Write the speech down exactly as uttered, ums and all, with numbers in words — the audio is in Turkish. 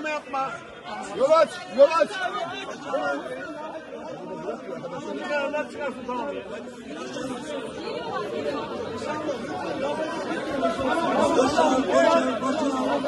yapma. Yol aç, yol aç. Kenarlar çıkarsın tamam ya. Başkanım,